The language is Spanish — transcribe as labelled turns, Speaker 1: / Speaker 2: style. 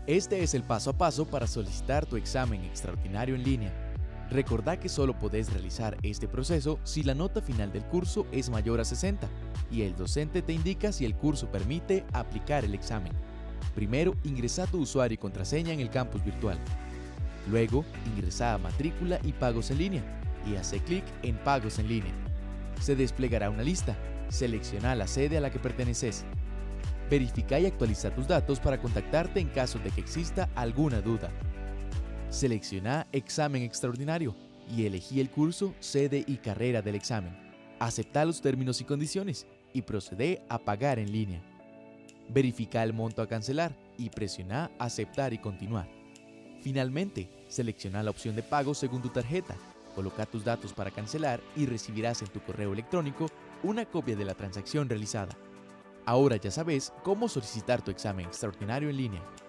Speaker 1: Este es el paso a paso para solicitar tu examen extraordinario en línea. Recordá que solo podés realizar este proceso si la nota final del curso es mayor a 60 y el docente te indica si el curso permite aplicar el examen. Primero, ingresa tu usuario y contraseña en el campus virtual. Luego, ingresa a matrícula y pagos en línea y hace clic en pagos en línea. Se desplegará una lista. Selecciona la sede a la que perteneces. Verifica y actualiza tus datos para contactarte en caso de que exista alguna duda. Selecciona Examen Extraordinario y elegí el curso, sede y carrera del examen. Acepta los términos y condiciones y procede a pagar en línea. Verifica el monto a cancelar y presiona Aceptar y continuar. Finalmente, selecciona la opción de pago según tu tarjeta, coloca tus datos para cancelar y recibirás en tu correo electrónico una copia de la transacción realizada. Ahora ya sabes cómo solicitar tu examen extraordinario en línea.